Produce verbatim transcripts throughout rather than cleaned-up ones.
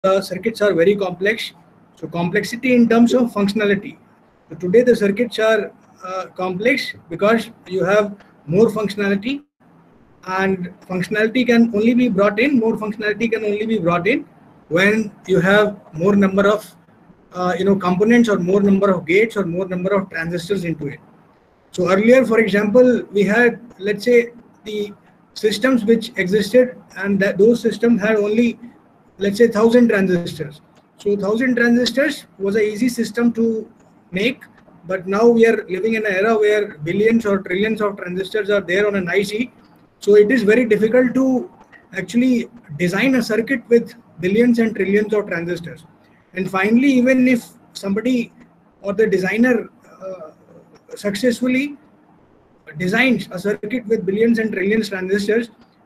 the circuits are very complex. So complexity in terms of functionality. So today the circuits are uh, complex because you have more functionality, and functionality can only be brought in, more functionality can only be brought in when you have more number of uh, you know components, or more number of gates, or more number of transistors into it. So earlier, for example, we had, let's say, the systems which existed, and that those systems had only, let's say, thousand transistors. So thousand transistors was an easy system to make, but now we are living in an era where billions or trillions of transistors are there on an I C. So it is very difficult to actually design a circuit with billions and trillions of transistors. And finally, even if somebody or the designer uh, successfully designs a circuit with billions and trillions transistors,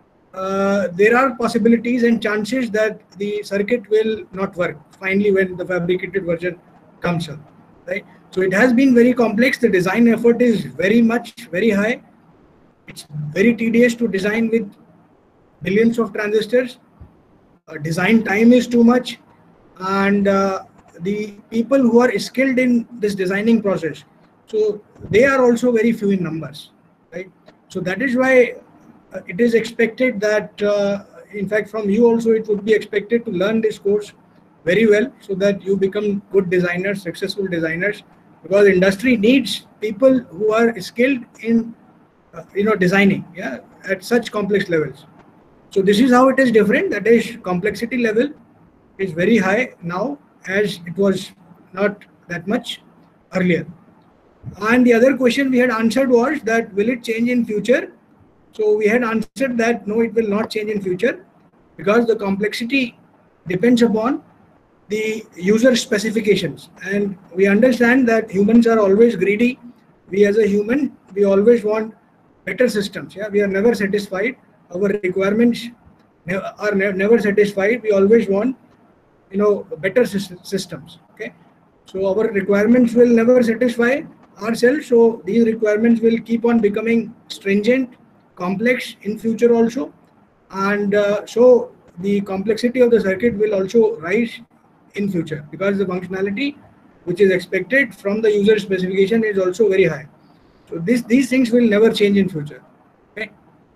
uh, there are possibilities and chances that the circuit will not work finally when the fabricated version comes up, right? So it has been very complex. The design effort is very much very high. It's very tedious to design with billions of transistors. Uh, design time is too much, and uh, the people who are skilled in this designing process, so they are also very few in numbers, right? So that is why uh, it is expected that, uh, in fact, from you also it would be expected to learn this course very well, so that you become good designers, successful designers, because industry needs people who are skilled in uh, you know designing, yeah, at such complex levels. So this is how it is different. That is, complexity level is very high now, as it was not that much earlier. And the other question we had answered was that will it change in future? So we had answered that no, it will not change in future, because the complexity depends upon the user specifications. And we understand that humans are always greedy. We as a human, we always want better systems. Yeah, we are never satisfied. Our requirements are never satisfied. We always want, you know, better systems. Okay, so our requirements will never satisfy ourselves. So these requirements will keep on becoming stringent, complex in future also, and uh, so the complexity of the circuit will also rise in future, because the functionality which is expected from the user specification is also very high. So this these things will never change in future. Okay.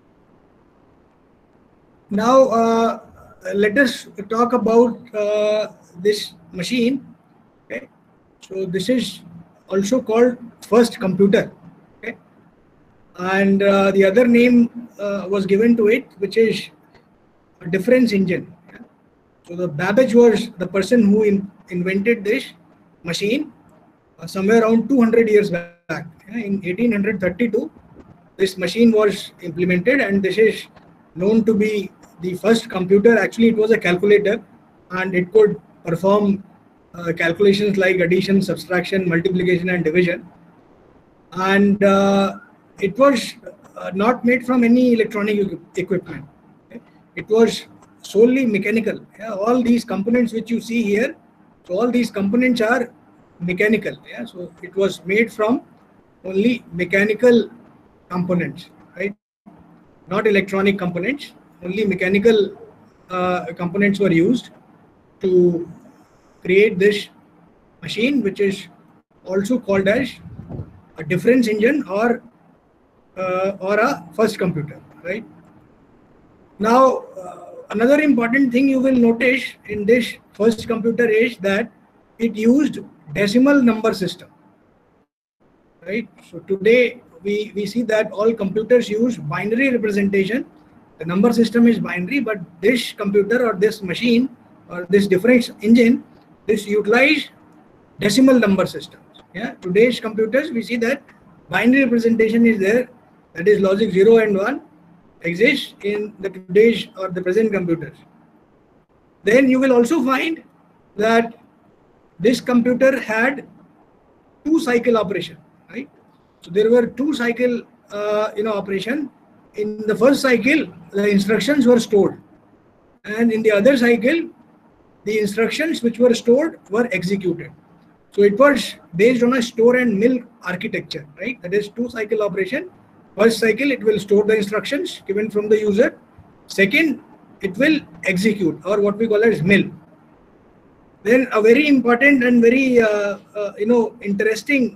Now uh, let us talk about uh, this machine. Okay. So this is also called first computer. Okay. And uh, the other name uh, was given to it, which is a difference engine. So the Babbage was the person who in, invented this machine uh, somewhere around two hundred years back. In eighteen thirty-two, this machine was implemented, and this is known to be the first computer. Actually, it was a calculator, and it could perform uh, calculations like addition, subtraction, multiplication, and division. And uh, it was uh, not made from any electronic equipment. Okay? It was solely mechanical. Yeah? All these components which you see here, so all these components are mechanical. Yeah? So it was made from only mechanical components, right? Not electronic components. Only mechanical uh, components were used to create this machine, which is also called as a difference engine, or uh, or a first computer, right? Now, uh, another important thing you will notice in this first computer is that it used decimal number system, right? So today we, we see that all computers use binary representation. The number system is binary, but this computer or this machine or this difference engine, this utilize decimal number systems. Yeah, today's computers, we see that binary representation is there, that is logic zero and one exists in the today's or the present computers. Then you will also find that this computer had two cycle operation, right? So there were two cycle uh, you know operation. In the first cycle, the instructions were stored, and in the other cycle, the instructions which were stored were executed. So it was based on a store and mill architecture, right? That is two cycle operation. First cycle, it will store the instructions given from the user. Second, it will execute, or what we call as mill. Then a very important and very uh, uh, you know interesting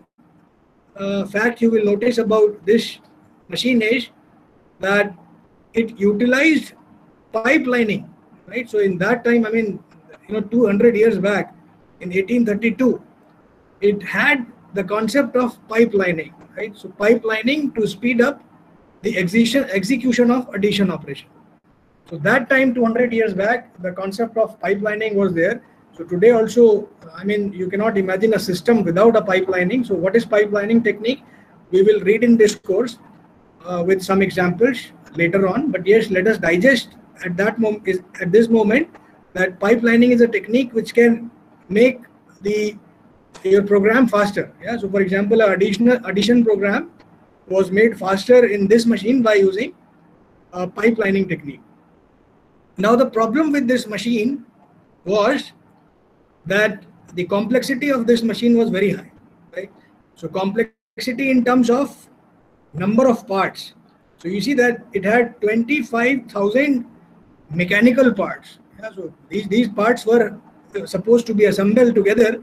uh, fact you will notice about this machine is that it utilized pipelining, right? So in that time, I mean, you know, two hundred years back, in eighteen thirty-two, it had the concept of pipelining, right? So pipelining to speed up the execution execution of addition operation. So that time, two hundred years back, the concept of pipelining was there. So today also, I mean, you cannot imagine a system without a pipelining. So what is pipelining technique? We will read in this course uh, with some examples later on. But yes, let us digest at that moment, is at this moment, that pipelining is a technique which can make the your program faster. Yeah. So for example, an additional addition program was made faster in this machine by using a pipelining technique. Now the problem with this machine was that the complexity of this machine was very high, right? So complexity in terms of number of parts. So you see that it had twenty-five thousand mechanical parts. Yeah, so these, these parts were supposed to be assembled together.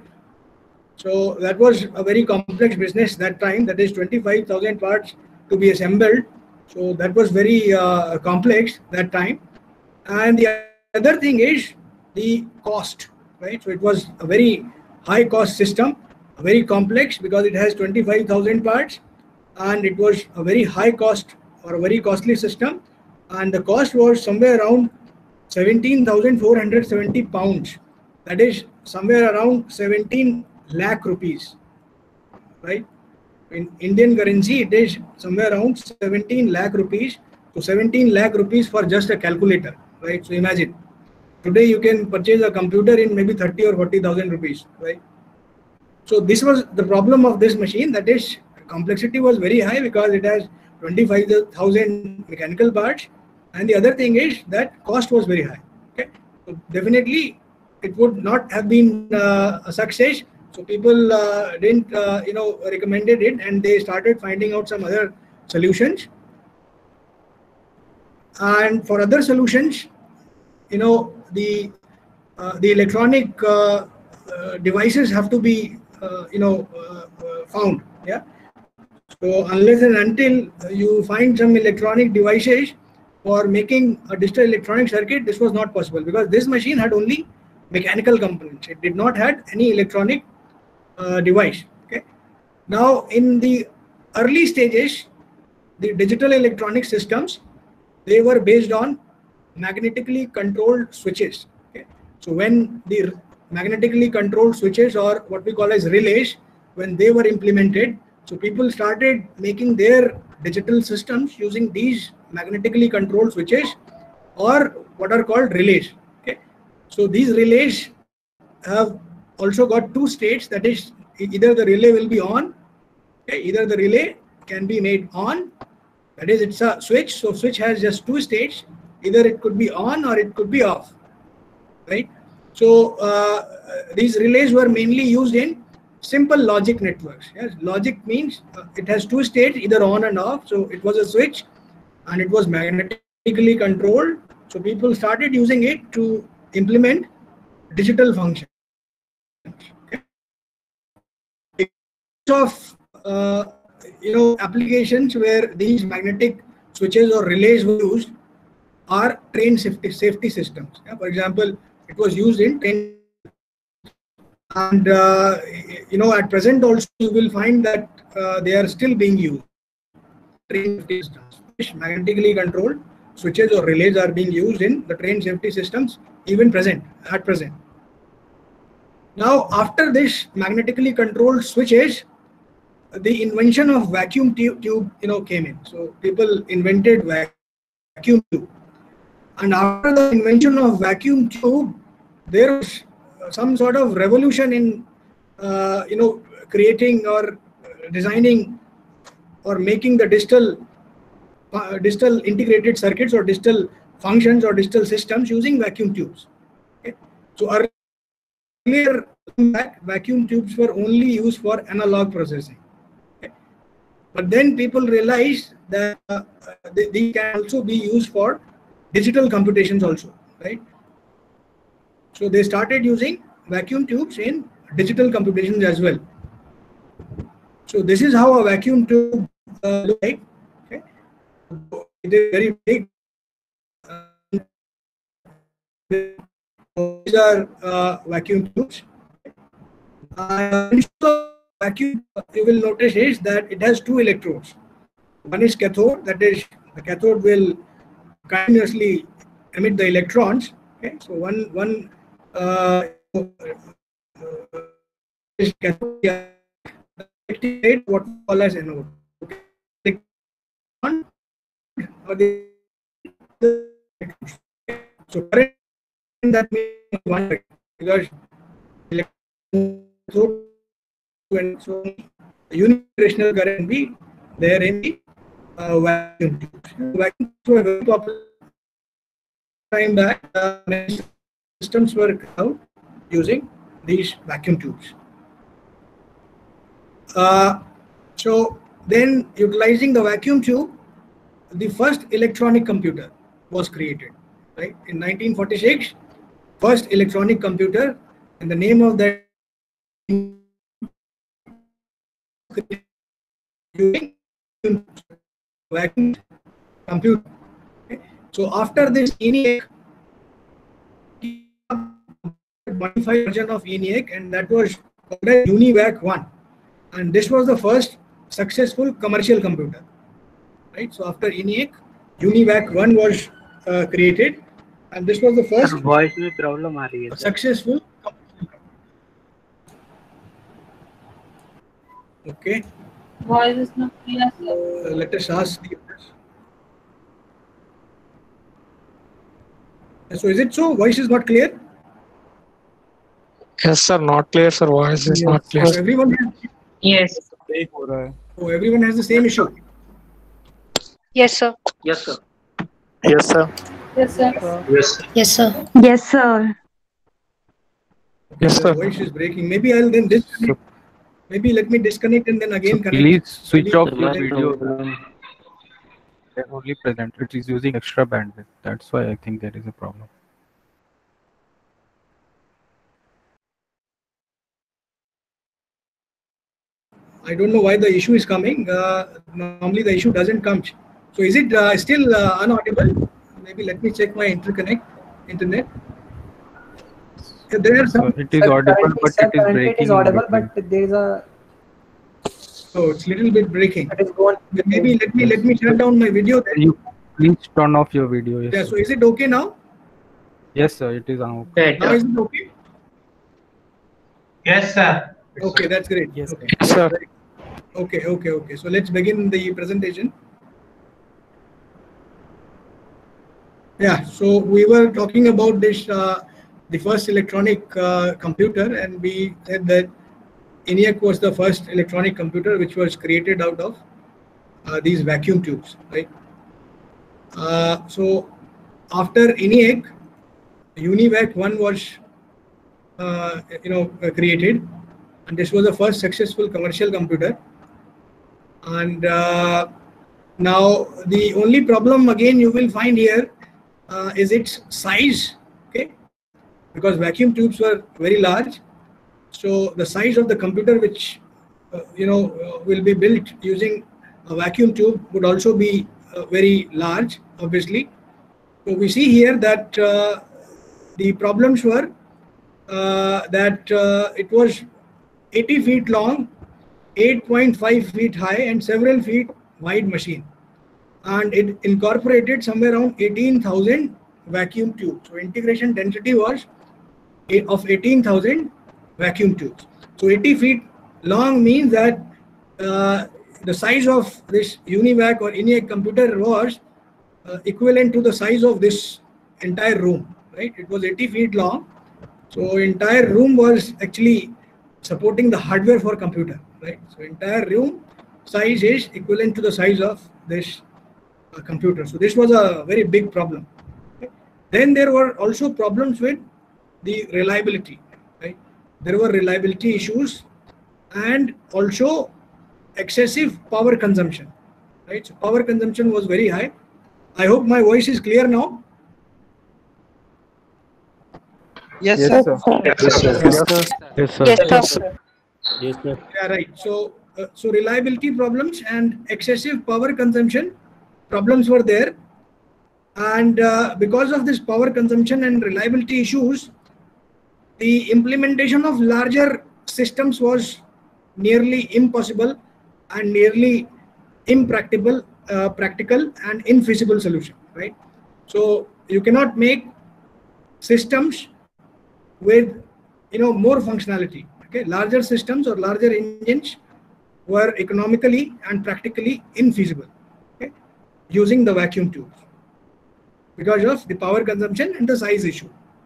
So that was a very complex business that time, that is twenty-five thousand parts to be assembled. So that was very uh, complex that time. And the other thing is the cost, right? So it was a very high cost system, very complex because it has twenty-five thousand parts, and it was a very high cost or a very costly system. And the cost was somewhere around seventeen thousand four hundred seventy pounds. That is somewhere around seventeen lakh rupees, right? In Indian currency, it is somewhere around seventeen lakh rupees. So seventeen lakh rupees for just a calculator, right? So imagine, today you can purchase a computer in maybe thirty or forty thousand rupees, right? So this was the problem of this machine, that is complexity was very high because it has twenty-five thousand mechanical parts, and the other thing is that cost was very high. Okay, so definitely it would not have been uh, a success. So people uh, didn't uh, you know recommended it, and they started finding out some other solutions. And for other solutions, you know, the uh, the electronic uh, uh, devices have to be uh, you know uh, uh, found. Yeah. So unless and until you find some electronic devices for making a digital electronic circuit, this was not possible because this machine had only mechanical components. It did not have any electronic uh, device. Okay. Now in the early stages, the digital electronic systems, they were based on magnetically controlled switches. Okay. So when the magnetically controlled switches, or what we call as relays, when they were implemented, so people started making their digital systems using these magnetically controlled switches, or what are called relays. Okay. So these relays have also got two states, that is either the relay will be on, okay, either the relay can be made on, that is it's a switch. So switch has just two states, either it could be on or it could be off, right? So uh, these relays were mainly used in simple logic networks. Yes, logic means uh, it has two states, either on and off. So it was a switch and it was magnetically controlled. So people started using it to implement digital functions. Okay. Of uh, you know applications where these magnetic switches or relays were used are train safety safety systems. Yeah, for example, it was used in train, and uh, you know at present also you will find that uh, they are still being used. Train safety systems, magnetically controlled switches or relays are being used in the train safety systems even present at present. Now after this magnetically controlled switches, the invention of vacuum tube, tube you know came in. So people invented vacuum tube, and after the invention of vacuum tube, there was some sort of revolution in uh, you know creating or designing or making the digital uh, digital integrated circuits or digital functions or digital systems using vacuum tubes. Okay. So earlier vacuum tubes were only used for analog processing. But then people realized that uh, they, they can also be used for digital computations also, right? So they started using vacuum tubes in digital computations as well. So this is how a vacuum tube uh, looks like. Okay, it is very big. Uh, these are uh, vacuum tubes. Uh, vacuum, you will notice is that it has two electrodes. One is cathode, that is the cathode will continuously emit the electrons. Okay, so one one uh, is cathode, what we call as anode. Okay. Or the, so current that means one because electrode and so unidirectional current be there in the uh, vacuum tubes. Vacuum tubes were very popular time back. Uh, many systems were out using these vacuum tubes. Uh, so then, utilizing the vacuum tube, the first electronic computer was created. Right in nineteen forty-six, first electronic computer, and the name of that vacuum computer. Okay. So after this ENIAC, modified version of ENIAC, and that was called as UNIVAC one, and this was the first successful commercial computer. Right. So after ENIAC, UNIVAC one was uh, created, and this was the first voice में problem आ रही है successful. Okay. Voice is not clear. Uh, let us ask the others. So is it so? Voice is not clear? Yes, sir. Not clear, sir. Voice is Yes. not clear. So everyone has, Yes. so everyone has the same issue. Yes, sir. yes sir Yes, sir. Yes, sir. yes Yes, sir. Yes, sir. Yes, The sir. voice is breaking. Maybe I'll then disconnect. Maybe let me disconnect and then again So connect. please switch Maybe- off your Maybe- video. They're only present. It is using extra bandwidth. That's why I think there is a problem. I don't know why the issue is coming. Uh, normally the issue doesn't come. So is it uh, still uh, unaudible? Maybe let me check my interconnect internet. Yeah, there are So some. it is Sir, audible, currently- but sir, it is currently breaking. It is in audible, between. but there is a. Oh, it's little bit breaking. It is going. Maybe let me let me shut down my video. Then. You please turn off your video. Yes. Yeah. sir. So is it okay now? Yes, sir. It is on. Now is it okay? yes sir Okay, that's great. Yes, Okay. Yes, sir. Okay, okay, okay. So let's begin the presentation. Yeah, so we were talking about this, uh, the first electronic uh, computer, and we said that ENIAC was the first electronic computer which was created out of uh, these vacuum tubes, right? Uh, so after ENIAC, UNIVAC one was, uh, you know, uh, created, and this was the first successful commercial computer. And uh, now the only problem again you will find here uh, is its size, okay? Because vacuum tubes were very large, so the size of the computer which uh, you know uh, will be built using a vacuum tube would also be uh, very large, obviously. So we see here that uh, the problems were uh, that uh, it was eighty feet long, eight point five feet high, and several feet wide machine, and it incorporated somewhere around eighteen thousand vacuum tubes. So integration density was eight of eighteen thousand vacuum tubes. So eighty feet long means that uh, the size of this UNIVAC or ENIAC computer was uh, equivalent to the size of this entire room, right? It was eighty feet long, so entire room was actually supporting the hardware for computer, right? So entire room size is equivalent to the size of this uh, computer. So this was a very big problem. Okay. Then there were also problems with the reliability, right? There were reliability issues and also excessive power consumption, right? So power consumption was very high. I hope my voice is clear now. Yes, Yes, sir. sir. Yes, sir. Yes, sir. Yes, sir. Yes, sir. Yeah, right. So, uh, so reliability problems and excessive power consumption problems were there, and uh, because of this power consumption and reliability issues, the implementation of larger systems was nearly impossible and nearly impractical, uh, practical and infeasible solution. Right. So you cannot make systems with you know more functionality. Okay, larger systems or larger engines were economically and practically infeasible, okay, using the vacuum tubes because of the power consumption and the size issue.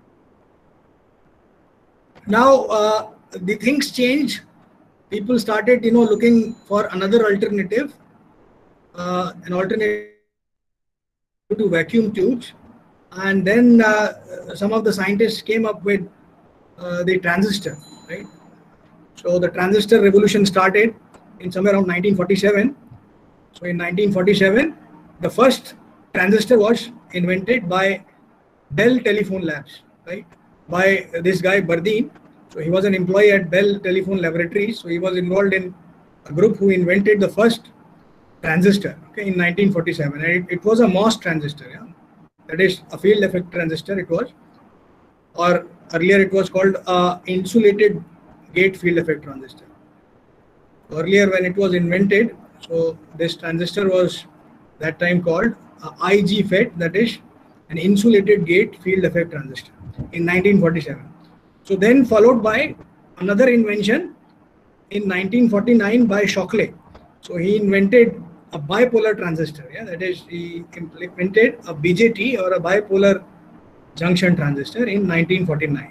Now uh, the things changed. People started you know looking for another alternative, uh, an alternative to vacuum tubes, and then uh, some of the scientists came up with uh, the transistor, right? So the transistor revolution started in somewhere around nineteen forty-seven. So in nineteen forty-seven, the first transistor was invented by Bell Telephone Labs, right? By this guy Bardeen. So he was an employee at Bell Telephone Laboratories. So he was involved in a group who invented the first transistor, okay, in nineteen forty-seven, and it, it was a MOS transistor. Yeah? That is a field effect transistor. It was, or earlier it was called a insulated gate field effect transistor. Earlier, when it was invented, so this transistor was that time called uh, I G FET, that is an insulated gate field effect transistor, in nineteen forty-seven. So then followed by another invention in nineteen forty-nine by Shockley. So he invented a bipolar transistor. Yeah, that is, he implemented a B J T or a bipolar junction transistor in nineteen forty-nine.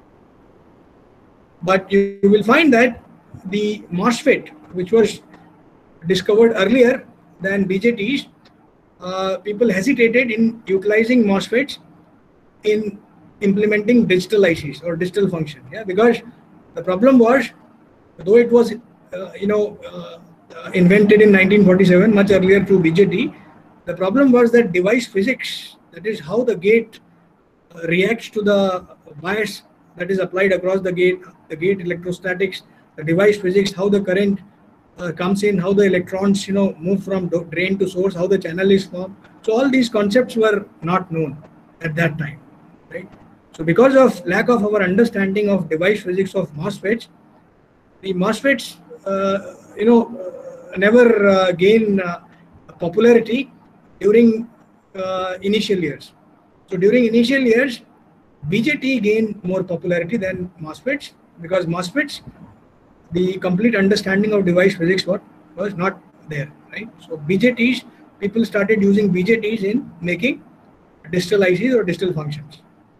But you, you will find that the MOSFET, which was discovered earlier than B J Ts, uh, people hesitated in utilizing MOSFETs in implementing digital I Cs or digital function. Yeah, because the problem was, though it was uh, you know uh, uh, invented in nineteen forty-seven, much earlier through B J T, the problem was that device physics, that is how the gate uh, reacts to the bias that is applied across the gate, the gate electrostatics, the device physics, how the current uh, comes in, how the electrons you know move from drain to source, how the channel is formed. So all these concepts were not known at that time, right? So because of lack of our understanding of device physics of MOSFETs, the MOSFETs uh, you know uh, never uh, gain uh, popularity during uh, initial years. So during initial years, B J T gained more popularity than MOSFETs, because MOSFETs, the complete understanding of device physics was, was not there, right? So B J Ts, people started using B J Ts in making digital I Cs or digital functions.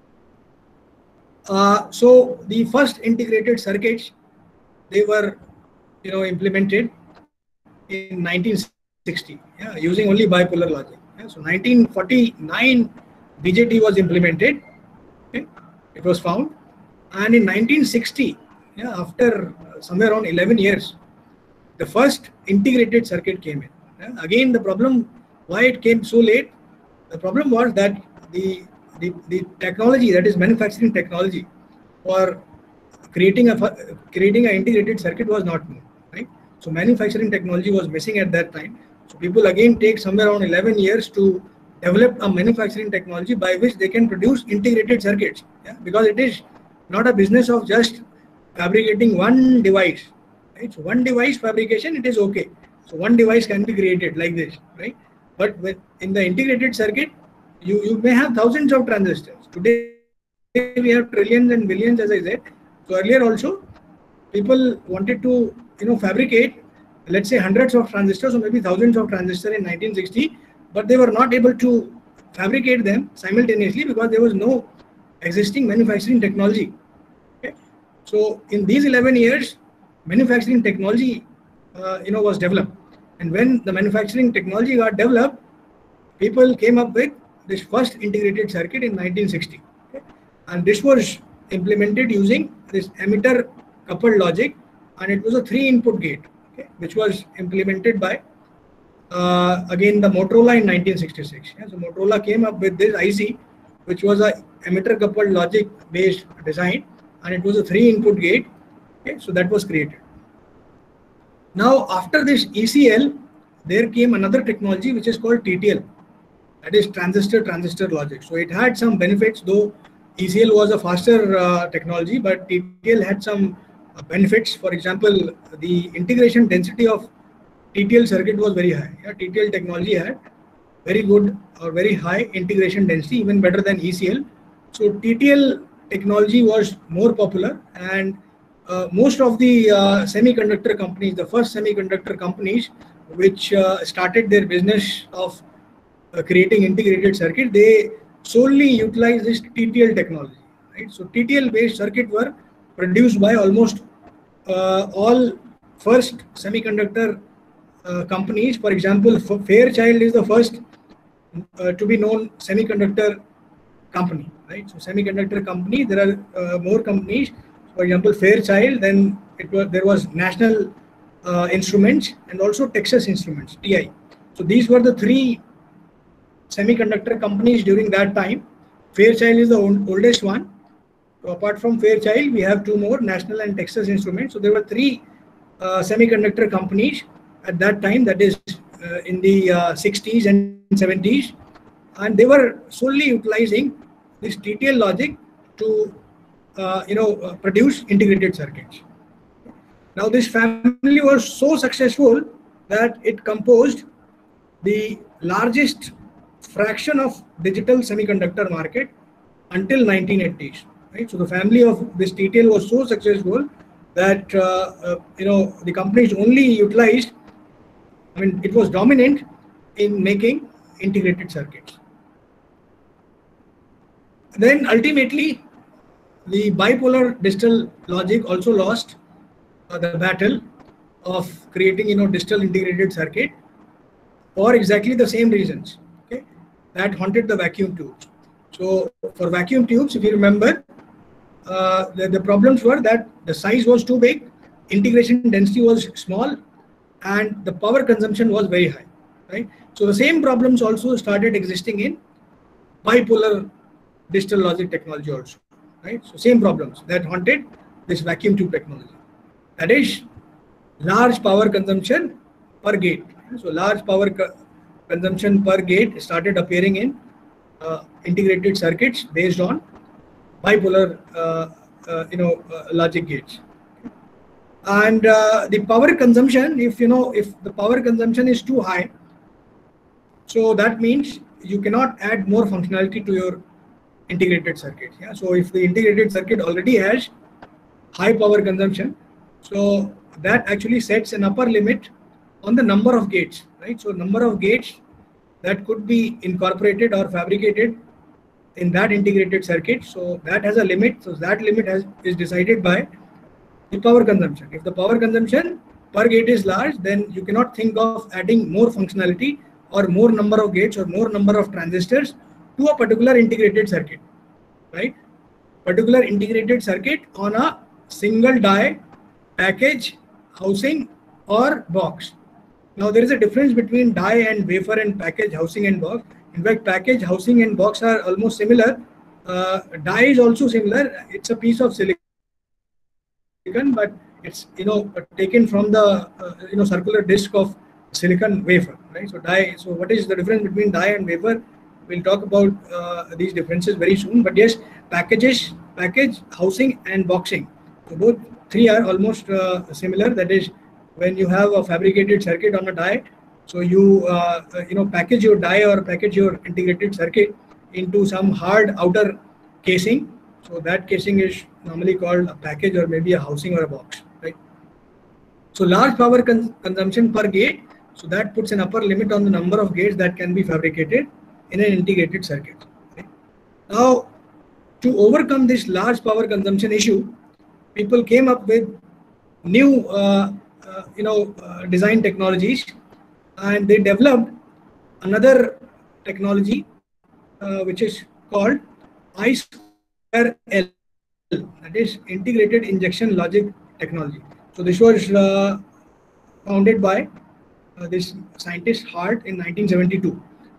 Uh, so the first integrated circuits, they were you know implemented in nineteen sixty, yeah, using only bipolar logic. Yeah? So nineteen forty-nine, B J T was implemented. Okay? It was found, and in nineteen sixty, yeah, after uh, somewhere around eleven years, the first integrated circuit came in. Yeah? Again, the problem why it came so late, the problem was that the the, the technology, that is manufacturing technology for creating a creating an integrated circuit was not known, right? So manufacturing technology was missing at that time. So people again take somewhere around eleven years to develop a manufacturing technology by which they can produce integrated circuits. Yeah? Because it is not a business of just fabricating one device, right? So one device fabrication, it is okay. So one device can be created like this, right? But with, in the integrated circuit, you, you may have thousands of transistors. Today we have trillions and billions, as I said. So earlier also, people wanted to you know fabricate, let's say, hundreds of transistors or maybe thousands of transistors in nineteen sixty, but they were not able to fabricate them simultaneously because there was no existing manufacturing technology. Okay? So in these eleven years, manufacturing technology uh, you know was developed, and when the manufacturing technology got developed, people came up with this first integrated circuit in nineteen sixty. Okay? And this was implemented using this emitter coupled logic, and it was a three input gate, okay, which was implemented by uh, again the Motorola in nineteen sixty-six. Yeah? So Motorola came up with this I C which was a emitter coupled logic based design, and it was a three input gate. Okay, so that was created. Now after this E C L, there came another technology which is called T T L, that is transistor transistor logic. So it had some benefits, though E C L was a faster uh, technology, but T T L had some uh, benefits. For example, the integration density of T T L circuit was very high. Yeah, T T L technology had very good or very high integration density, even better than E C L. So T T L technology was more popular, and uh, most of the uh, semiconductor companies, the first semiconductor companies which uh, started their business of uh, creating integrated circuit, they solely utilized this T T L technology. Right? So T T L based circuit were produced by almost uh, all first semiconductor uh, companies. For example, Fairchild is the first uh, to be known semiconductor company. Right? So semiconductor company, there are uh, more companies. For example, Fairchild, then it was there was National uh, Instruments and also Texas Instruments, T I. So these were the three semiconductor companies during that time. Fairchild is the oldest one. So apart from Fairchild, we have two more, National and Texas Instruments. So there were three uh, semiconductor companies at that time, that is uh, in the uh, sixties and seventies, and they were solely utilizing this T T L logic to uh, you know uh, produce integrated circuits. Now this family was so successful that it composed the largest fraction of digital semiconductor market until nineteen eighties. Right? So the family of this T T L was so successful that uh, uh, you know the companies only utilized, I mean, it was dominant in making integrated circuits. Then ultimately, the bipolar digital logic also lost uh, the battle of creating you know digital integrated circuit for exactly the same reasons. Okay, that haunted the vacuum tubes. So for vacuum tubes, if you remember, uh, the, the problems were that the size was too big, integration density was small, and the power consumption was very high. Right. So the same problems also started existing in bipolar digital logic technology also. Right. So same problems that haunted this vacuum tube technology. That is large power consumption per gate. So large power co consumption per gate started appearing in uh, integrated circuits based on bipolar uh, uh, you know uh, logic gates. And uh, the power consumption, if you know if the power consumption is too high, so that means you cannot add more functionality to your integrated circuit. Yeah. So if the integrated circuit already has high power consumption, so that actually sets an upper limit on the number of gates. Right. So number of gates that could be incorporated or fabricated in that integrated circuit. So that has a limit. So that limit has is decided by the power consumption. If the power consumption per gate is large, then you cannot think of adding more functionality or more number of gates or more number of transistors to a particular integrated circuit. Right? Particular integrated circuit on a single die, package, housing, or box. Now there is a difference between die and wafer and package, housing, and box. In fact, package, housing, and box are almost similar. Uh, die is also similar. It's a piece of silicon, but it's you know taken from the uh, you know circular disc of silicon wafer. Right. So die. So what is the difference between die and wafer? We'll talk about uh, these differences very soon. But yes, packages, package, housing, and boxing. So both three are almost uh, similar. That is, when you have a fabricated circuit on a die, so you uh, you know package your die or package your integrated circuit into some hard outer casing. So that casing is normally called a package or maybe a housing or a box. Right. So large power cons consumption per gate. So that puts an upper limit on the number of gates that can be fabricated in an integrated circuit. Right. Now, to overcome this large power consumption issue, people came up with new uh, uh, you know uh, design technologies, and they developed another technology uh, which is called I square L, that is integrated injection logic technology. So this was uh, founded by uh, this scientist Hart in nineteen seventy-two.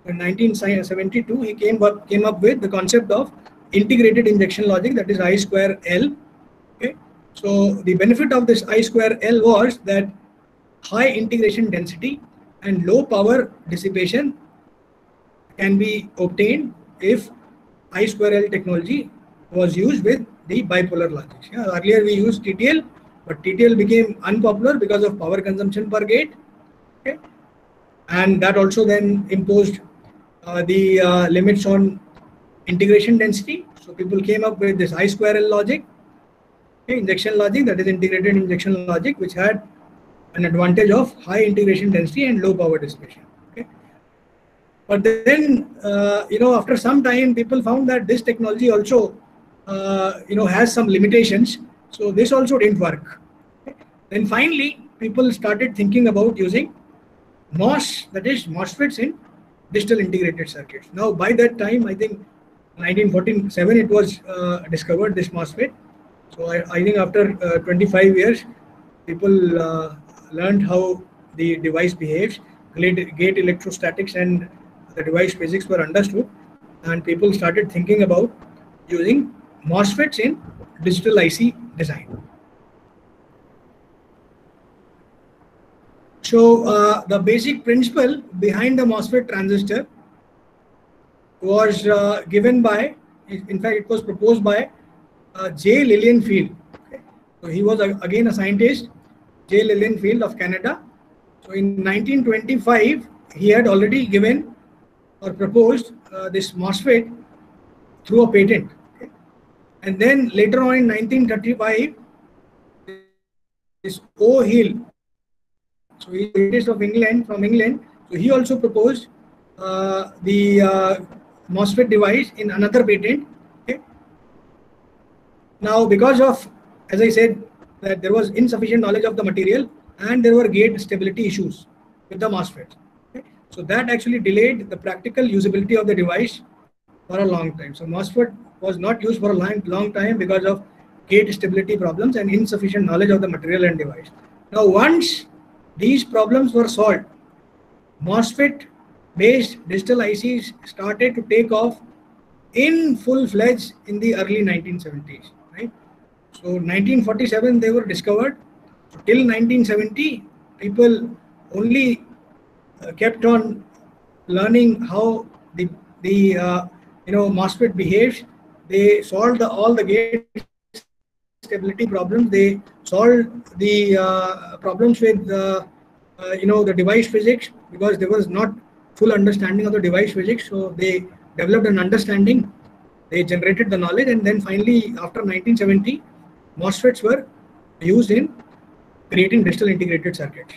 In nineteen seventy-two, he came up came up with the concept of integrated injection logic, that is I square L. Okay, so the benefit of this I square L was that high integration density and low power dissipation can be obtained if I square L technology was used with the bipolar logic. Yeah, earlier we used T T L, but T T L became unpopular because of power consumption per gate. Okay, and that also then imposed uh, the uh, limits on integration density. So people came up with this I square L logic, okay, injection logic, that is integrated injection logic, which had an advantage of high integration density and low power dissipation. Okay, but then uh, you know, after some time, people found that this technology also uh, you know has some limitations. So this also didn't work. Okay. Then finally, people started thinking about using MOS, that is MOSFETs in digital integrated circuits. Now, by that time, I think nineteen forty-seven, it was uh, discovered, this MOSFET. So I, I think after uh, twenty-five years, people uh, learned how the device behaves, gate, gate electrostatics and the device physics were understood, and people started thinking about using MOSFETs in digital I C design. So uh, the basic principle behind the MOSFET transistor was uh, given by, in fact, it was proposed by uh, J. Lilienfeld. Okay. So he was a, again a scientist, J. Lilienfeld of Canada. So in nineteen twenty-five, he had already given or proposed uh, this MOSFET through a patent. Okay. And then later on in nineteen thirty-five, this O. Hill, so he is of England, from England. So he also proposed uh, the uh, MOSFET device in another patent. Okay. Now, because of, as I said, that there was insufficient knowledge of the material and there were gate stability issues with the MOSFET. Okay. So that actually delayed the practical usability of the device for a long time. So MOSFET was not used for a long, long time because of gate stability problems and insufficient knowledge of the material and device. Now, once these problems were solved, MOSFET based digital I Cs started to take off in full-fledged in the early nineteen seventies, right? So nineteen forty-seven they were discovered. So till nineteen seventy, people only uh, kept on learning how the the uh, you know MOSFET behaves. They solved the, all the gate stability problems. They solved the uh, problems with uh, uh, you know the device physics, because there was not full understanding of the device physics. So they developed an understanding, they generated the knowledge, and then finally after nineteen seventy, MOSFETs were used in creating digital integrated circuits.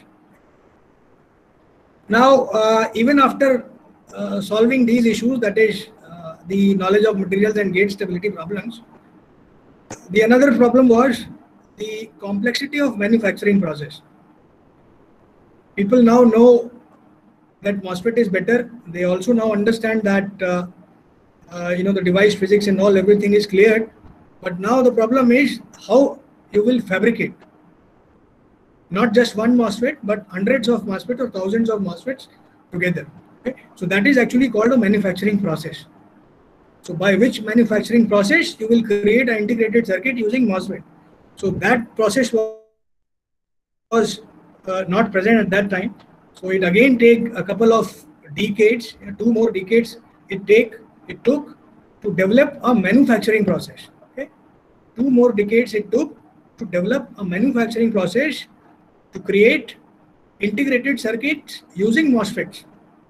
Now, uh, even after uh, solving these issues, that is uh, the knowledge of materials and gate stability problems, the another problem was the complexity of manufacturing process. People now know that MOSFET is better. They also now understand that uh, uh, you know the device physics and all, everything is cleared. But now the problem is how you will fabricate. Not just one MOSFET, but hundreds of MOSFETs or thousands of MOSFETs together. Okay? So that is actually called a manufacturing process. So by which manufacturing process you will create an integrated circuit using MOSFET. So that process was uh, not present at that time. So it again take a couple of decades, two more decades it take it took to develop a manufacturing process. Okay, two more decades it took to develop a manufacturing process to create integrated circuits using MOSFETs.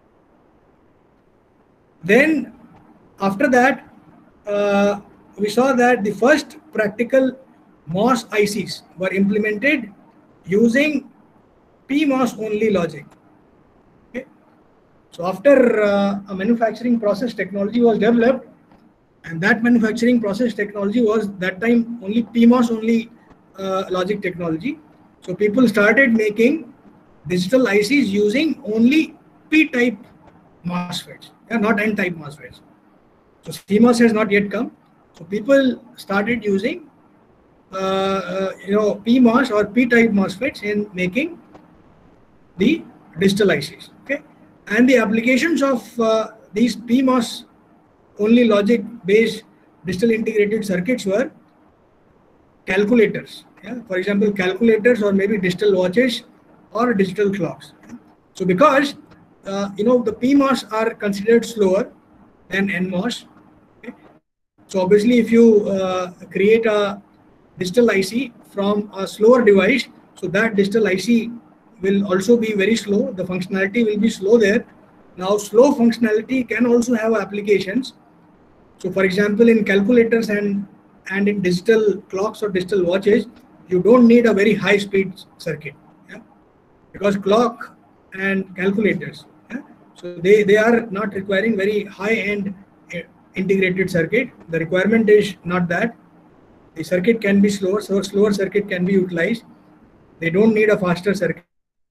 Then after that, uh, we saw that the first practical MOS I Cs were implemented using P MOS only logic. Okay. So after uh, a manufacturing process technology was developed, and that manufacturing process technology was that time only P MOS only uh, logic technology. So people started making digital I Cs using only P-type MOSFETs, yeah, not N-type MOSFETs. So C MOS has not yet come. So people started using uh, uh, you know P MOS or P-type MOSFETs in making the digital I Cs. Okay, And the applications of uh, these P MOS only logic based digital integrated circuits were calculators. Yeah? For example, calculators or maybe digital watches or digital clocks. So because uh, you know the P MOS are considered slower than N MOS. Okay? So obviously, if you uh, create a digital I C from a slower device, so that digital I C will also be very slow. The functionality will be slow there. Now, slow functionality can also have applications. So, for example, in calculators and and in digital clocks or digital watches, you don't need a very high speed circuit, yeah? Because clock and calculators, yeah? So they, they are not requiring very high end uh, integrated circuit. The requirement is not that. The circuit can be slower, so slower circuit can be utilized. They don't need a faster circuit.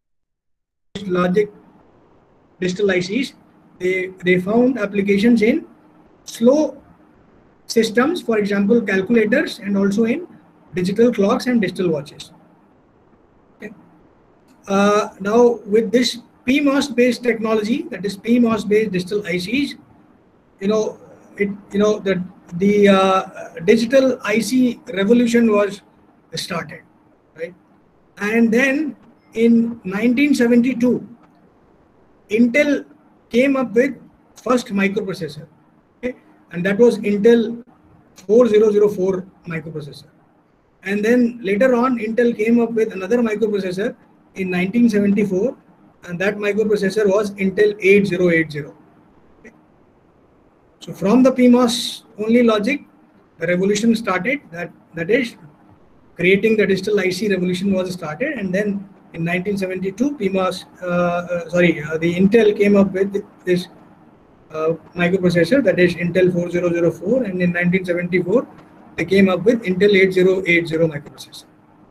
Logic digital I Cs, they, they found applications in slow systems, for example, calculators, and also in digital clocks and digital watches. Okay. Uh, now, with this P MOS based technology, that is P MOS based digital I Cs, you know, it, you know, the the uh, digital I C revolution was started, right? And then in nineteen seventy-two, Intel came up with first microprocessor, okay? And that was Intel four thousand four microprocessor. And then later on, Intel came up with another microprocessor in nineteen seventy-four, and that microprocessor was Intel eighty eighty. Okay? So from the P MOS only logic, the revolution started. That that is, creating the digital I C revolution was started, and then in nineteen seventy-two, P MOS, uh, uh, sorry, uh, the Intel came up with this uh, microprocessor, that is Intel four thousand four, and in nineteen seventy-four, they came up with Intel eighty eighty microprocessor.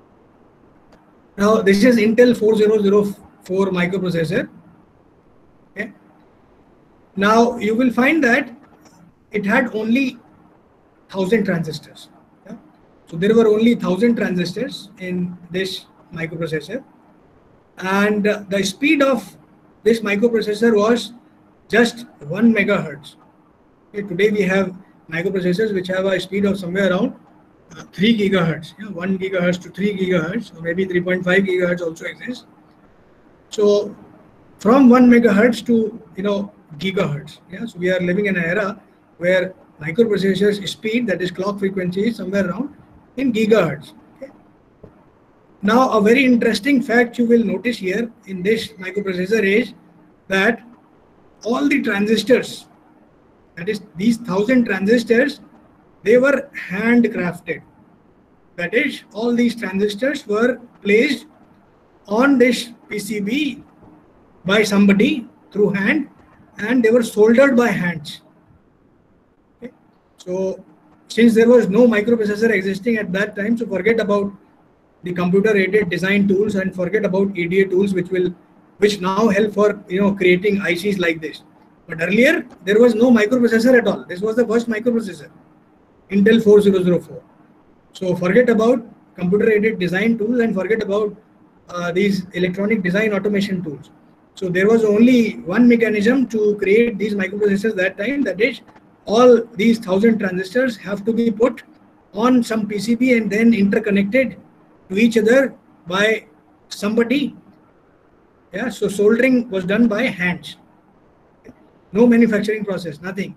Now, this is Intel four thousand four microprocessor. Okay. Now, you will find that it had only one thousand transistors. Yeah? So, there were only one thousand transistors in this microprocessor, and uh, the speed of this microprocessor was just one megahertz. Okay, today we have microprocessors which have a speed of somewhere around uh, three gigahertz, yeah, one gigahertz to three gigahertz, or maybe three point five gigahertz also exists. So from one megahertz to you know gigahertz, yeah. So we are living in an era where microprocessors speed, that is clock frequency, is somewhere around in gigahertz. Okay. Now, a very interesting fact you will notice here in this microprocessor is that all the transistors, that is these thousand transistors, they were handcrafted. That is, all these transistors were placed on this P C B by somebody through hand, and they were soldered by hands. Okay. So, since there was no microprocessor existing at that time, so forget about the computer-aided design tools and forget about E D A tools, which will, which now help for you know creating I Cs like this. But earlier there was no microprocessor at all. This was the first microprocessor, Intel four thousand four. So forget about computer-aided design tools and forget about uh, these electronic design automation tools. So there was only one mechanism to create these microprocessors that time. That is, all these thousand transistors have to be put on some P C B and then interconnected to each other by somebody. Yeah, so soldering was done by hands. No manufacturing process, nothing.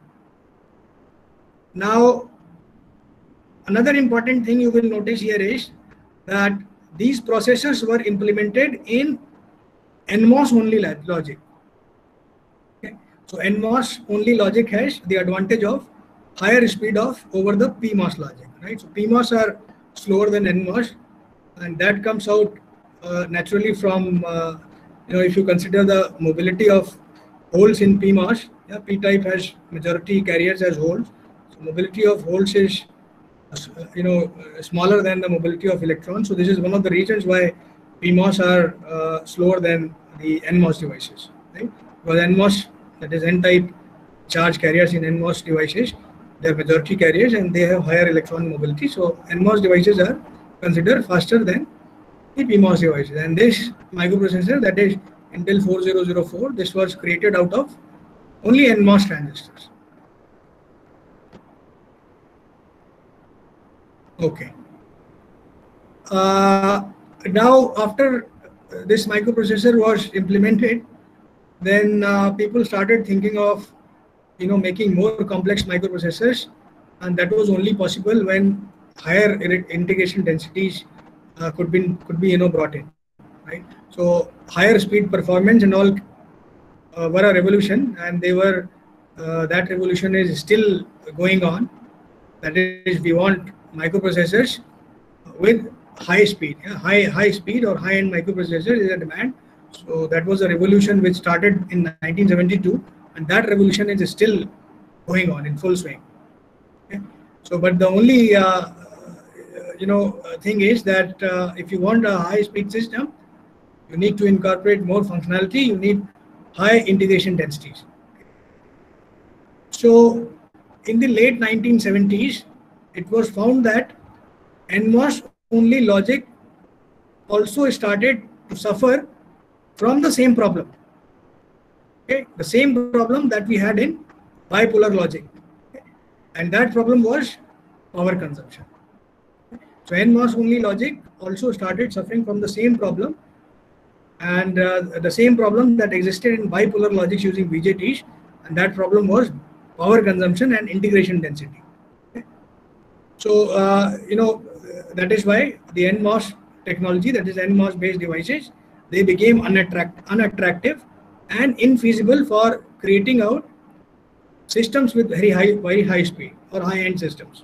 Now, another important thing you will notice here is that these processors were implemented in N MOS only logic. Okay. So N MOS only logic has the advantage of higher speed of over the P MOS logic, right? So P MOS are slower than N MOS, and that comes out uh, naturally from uh, you know if you consider the mobility of holes in P MOS. Yeah, P-type has majority carriers as holes. So mobility of holes is uh, you know smaller than the mobility of electrons. So this is one of the reasons why P MOS are uh, slower than the N MOS devices, right? Because N MOS, that is N-type charge carriers in N MOS devices, they are majority carriers and they have higher electron mobility. So N MOS devices are considered faster than the P MOS devices. And this microprocessor, that is Intel four thousand four, this was created out of only N MOS transistors. Okay. Uh, now, after this microprocessor was implemented, then uh, people started thinking of, you know, making more complex microprocessors, and that was only possible when higher integration densities uh, could be could be you know brought in, right? So higher speed performance and all uh, were a revolution, and they were uh, that revolution is still going on. That is, we want microprocessors with high speed, yeah, high high speed or high end microprocessor is a demand. So that was a revolution which started in nineteen seventy-two, and that revolution is still going on in full swing. Okay? So, but the only uh, you know thing is that uh, if you want a high speed system, you need to incorporate more functionality. You need high integration densities. So, in the late nineteen seventies, it was found that N MOS only logic also started to suffer from the same problem. Okay, the same problem that we had in bipolar logic, okay? And that problem was power consumption. So N MOS only logic also started suffering from the same problem, and uh, the same problem that existed in bipolar logic using B J Ts, and that problem was power consumption and integration density. Okay? So uh, you know that is why the N MOS technology, that is N MOS based devices, they became unattract unattractive and infeasible for creating out systems with very high very high speed or high end systems.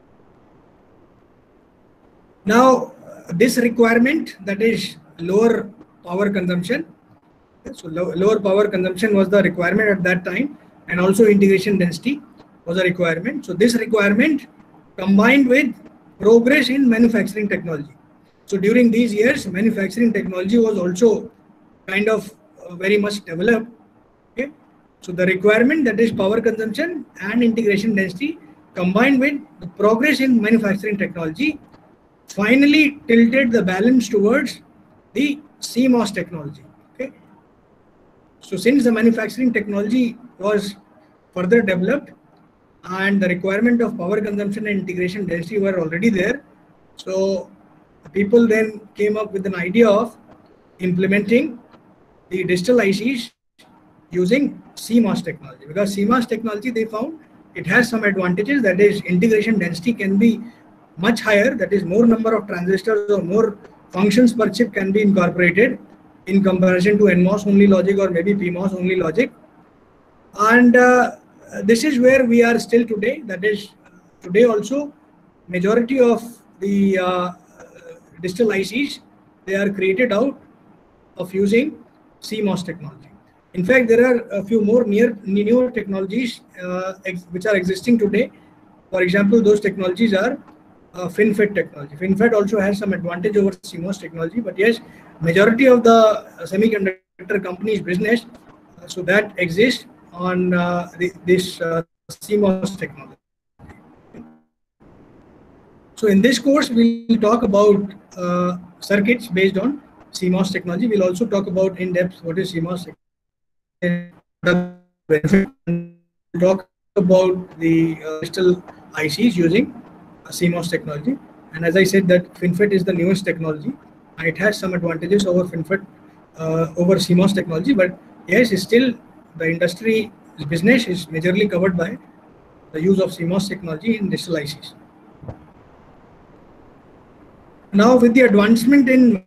Now this requirement, that is lower power consumption, so low, lower power consumption was the requirement at that time, and also integration density was a requirement. So this requirement combined with progress in manufacturing technology. So during these years, manufacturing technology was also kind of uh, very much developed. Okay, so the requirement, that is power consumption and integration density, combined with the progress in manufacturing technology, finally tilted the balance towards the C MOS technology. Okay, so since the manufacturing technology was further developed and the requirement of power consumption and integration density were already there, so people then came up with an idea of implementing the digital I Cs using C MOS technology, because C MOS technology, they found it has some advantages, that is integration density can be much higher, that is more number of transistors or more functions per chip can be incorporated in comparison to N MOS only logic or maybe P MOS only logic. And uh, this is where we are still today, that is today also majority of the uh, digital I Cs, they are created out of using C MOS technology. In fact, there are a few more near newer technologies uh, which are existing today. For example, those technologies are uh, FinFET technology. FinFET also has some advantage over C MOS technology, but yes, majority of the semiconductor companies business, uh, so that exists on uh, the, this uh, C MOS technology. So in this course, we'll talk about uh, circuits based on C MOS technology. We'll also talk about in depth what is C MOS technology. We'll talk about the uh, digital I Cs using uh, C MOS technology. And as I said, that FinFET is the newest technology, and it has some advantages over FinFET uh, over C MOS technology. But yes, it's still the industry business is majorly covered by the use of C MOS technology in digital I Cs. Now, with the advancement in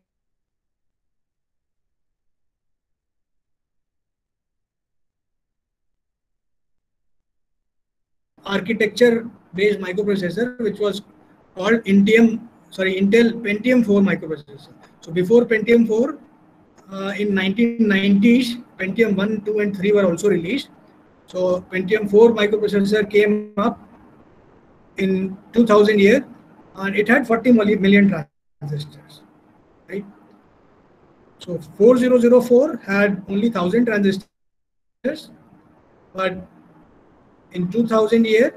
architecture-based microprocessor, which was called Intel, sorry, Intel Pentium four microprocessor. So before Pentium four, uh, in nineteen nineties, Pentium one, two, and three were also released. So Pentium four microprocessor came up in two thousand year, and it had forty million transistors, right? So four thousand four had only one thousand transistors, but in two thousand year,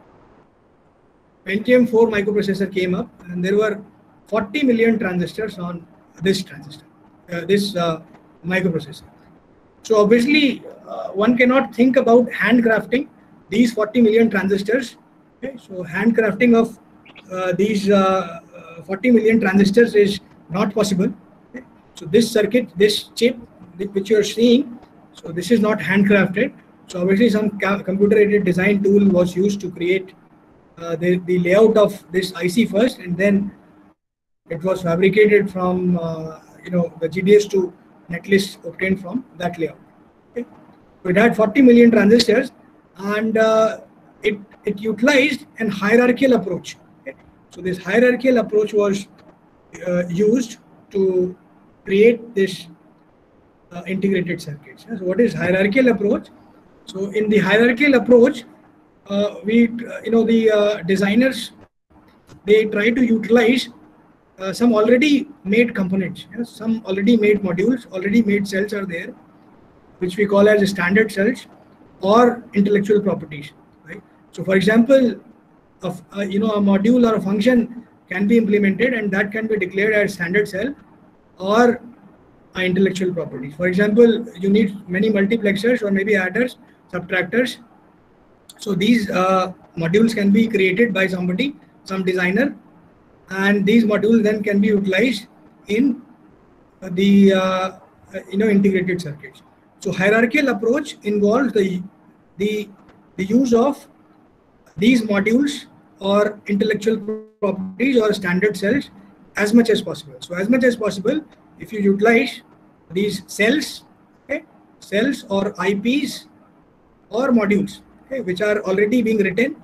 Pentium four microprocessor came up, and there were forty million transistors on this transistor, uh, this uh, microprocessor. So obviously, uh, one cannot think about handcrafting these forty million transistors. Okay? So handcrafting of uh, these uh, uh, forty million transistors is not possible. Okay? So this circuit, this chip which you are seeing, so this is not handcrafted. So obviously some computer-aided design tool was used to create uh, the, the layout of this I C first, and then it was fabricated from uh, you know the G D S to netlist obtained from that layout. Okay. So it had forty million transistors, and uh, it it utilized an hierarchical approach. Okay. So this hierarchical approach was uh, used to create this uh, integrated circuits. So what is hierarchical approach? So in the hierarchical approach, uh, we uh, you know the uh, designers, they try to utilize Uh, some already made components, yes? Some already made modules, already made cells are there, which we call as standard cells or intellectual properties, right? So for example, of uh, you know a module or a function can be implemented, and that can be declared as standard cell or uh, intellectual properties. For example, you need many multiplexers or maybe adders, subtractors. So these uh, modules can be created by somebody, some designer, and these modules then can be utilized in the uh, you know integrated circuits. So hierarchical approach involves the the the use of these modules or intellectual properties or standard cells as much as possible. So as much as possible, if you utilize these cells, okay, cells or I Ps or modules, okay, which are already being written,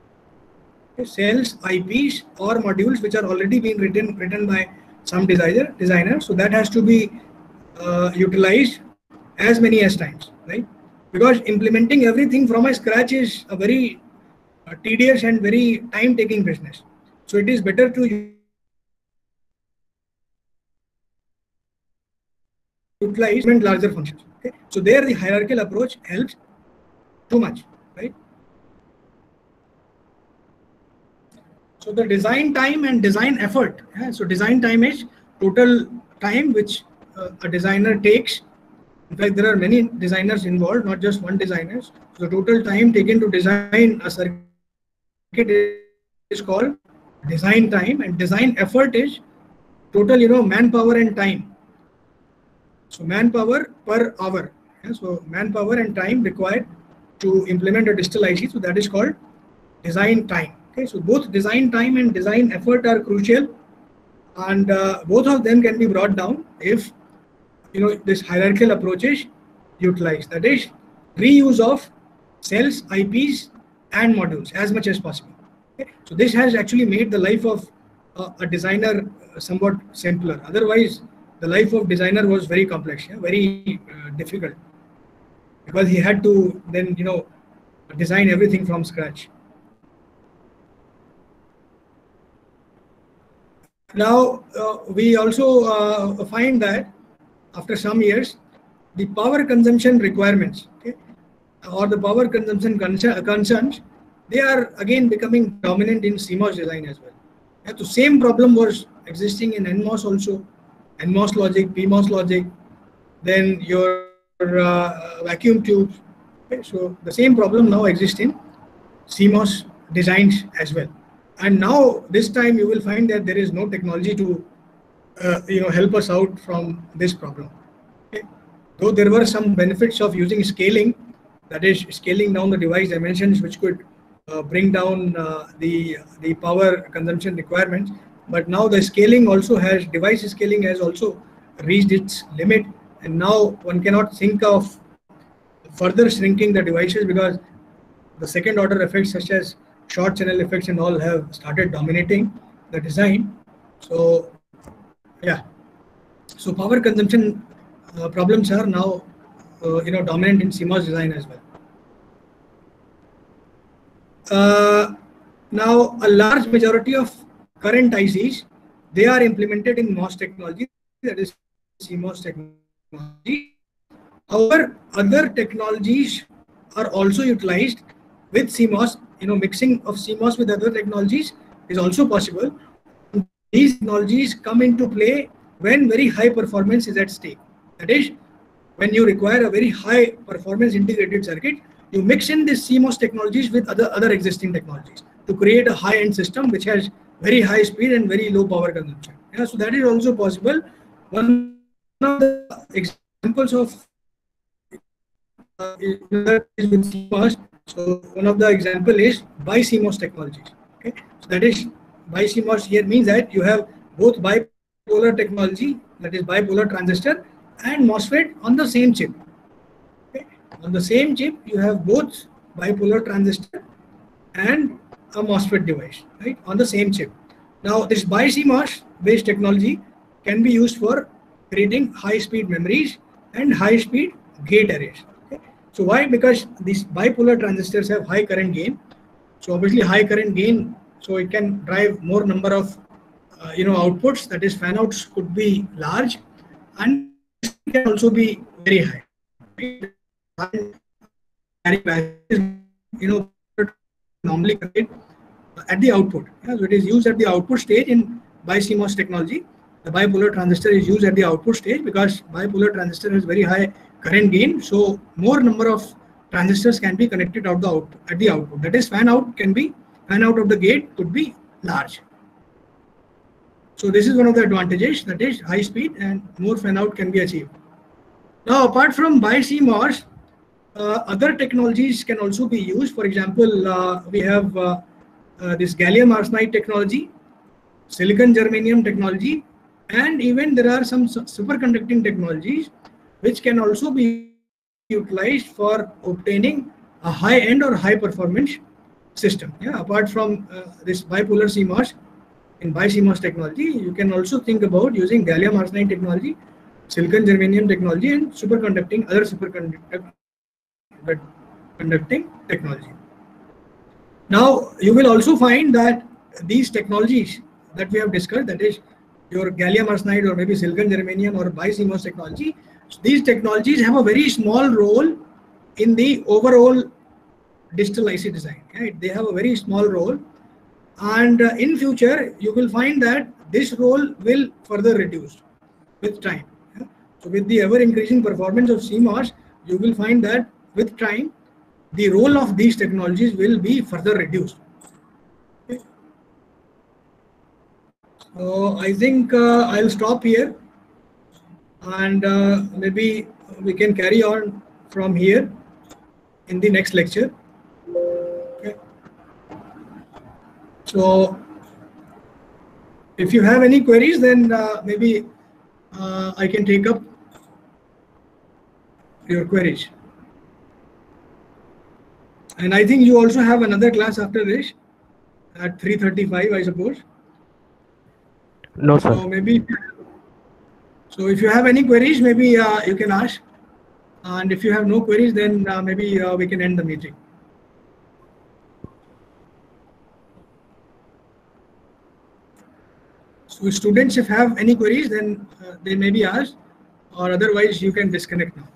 cells, I Ps or modules which are already being written written by some designer designer. So that has to be uh, utilized as many as times, right? Because implementing everything from a scratch is a very uh, tedious and very time-taking business. So it is better to utilize larger functions. Okay? So there the hierarchical approach helps too much, right? So the design time and design effort. Yeah? So design time is total time which uh, a designer takes. In fact, there are many designers involved, not just one designer. So the total time taken to design a circuit is called design time, and design effort is total, you know, manpower and time. So manpower per hour. Yeah? So manpower and time required to implement a digital I C. So that is called design time. Okay, so both design time and design effort are crucial, and uh, both of them can be brought down if you know this hierarchical approach is utilized. That is reuse of cells, I Ps, and modules as much as possible. Okay? So this has actually made the life of uh, a designer somewhat simpler. Otherwise, the life of designer was very complex, yeah? very uh, difficult, because he had to then you know design everything from scratch. Now, uh, we also uh, find that after some years, the power consumption requirements, okay, or the power consumption concerns, they are again becoming dominant in C MOS design as well. Yeah, the same problem was existing in N MOS also, N MOS logic, P MOS logic, then your uh, vacuum tubes. Okay, so the same problem now exists in C MOS designs as well. And now this time you will find that there is no technology to uh, you know help us out from this problem. Okay. Though there were some benefits of using scaling, that is scaling down the device dimensions, which could uh, bring down uh, the the power consumption requirements. But now the scaling also has device scaling has also reached its limit, and now one cannot think of further shrinking the devices because the second order effects such as short channel effects and all have started dominating the design. So yeah, so power consumption uh, problems are now uh, you know dominant in C MOS design as well. Uh, now a large majority of current I Cs, they are implemented in MOS technology, that is C MOS technology. However, other technologies are also utilized with C MOS. You know, mixing of C MOS with other technologies is also possible. These technologies come into play when very high performance is at stake. That is, when you require a very high performance integrated circuit, you mix in these C MOS technologies with other, other existing technologies to create a high-end system which has very high speed and very low power consumption. Yeah, so that is also possible. One of the examples of uh, is with C MOS. So one of the example is bi-C MOS technologies. Okay, so that is bi-C MOS here means that you have both bipolar technology, that is bipolar transistor, and MOSFET on the same chip. Okay, on the same chip you have both bipolar transistor and a MOSFET device, right, on the same chip. Now this bi-C MOS based technology can be used for creating high-speed memories and high-speed gate arrays. Okay? So why? Because these bipolar transistors have high current gain. So obviously high current gain, so it can drive more number of uh, you know outputs. That is, fan outs could be large, and it can also be very high. You know, normally at the output. Yeah, so it is used at the output stage in bi-C MOS technology. The bipolar transistor is used at the output stage because bipolar transistor has very high current gain. So more number of transistors can be connected out the output, at the output. That is, fan out can be fan out of the gate could be large. So this is one of the advantages, that is high speed and more fan out can be achieved. Now apart from bi-C MOS, uh, other technologies can also be used. For example, uh, we have uh, uh, this gallium arsenide technology, silicon germanium technology, and even there are some superconducting technologies which can also be utilized for obtaining a high-end or high-performance system. Yeah, apart from uh, this bipolar C MOS, in bi-C MOS technology, you can also think about using gallium arsenide technology, silicon germanium technology, and superconducting other superconducting conducting technology. Now you will also find that these technologies that we have discussed, that is your gallium arsenide or maybe silicon germanium or bi-C MOS technology, these technologies have a very small role in the overall digital I C design. Right? They have a very small role, and uh, in future you will find that this role will further reduce with time. Yeah? So with the ever increasing performance of C MOS, you will find that with time the role of these technologies will be further reduced. Okay. So I think uh, I'll stop here, and uh, maybe we can carry on from here in the next lecture. Okay. So if you have any queries, then uh, maybe uh, I can take up your queries. And I think you also have another class after this at three thirty-five, I suppose. No, sir. So maybe, so if you have any queries, maybe uh, you can ask. And if you have no queries, then uh, maybe uh, we can end the meeting. So students, if have any queries, then uh, they may be asked, or otherwise you can disconnect now.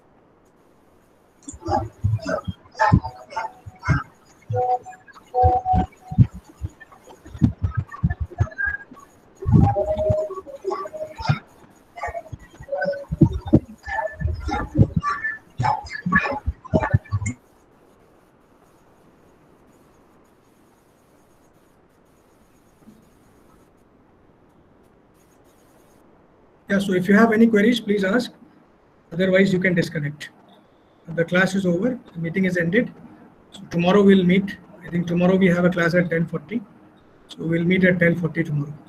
Yeah, so if you have any queries, please ask. Otherwise, you can disconnect. The class is over. The meeting is ended. So tomorrow we'll meet. I think tomorrow we have a class at ten forty. So we'll meet at ten forty tomorrow.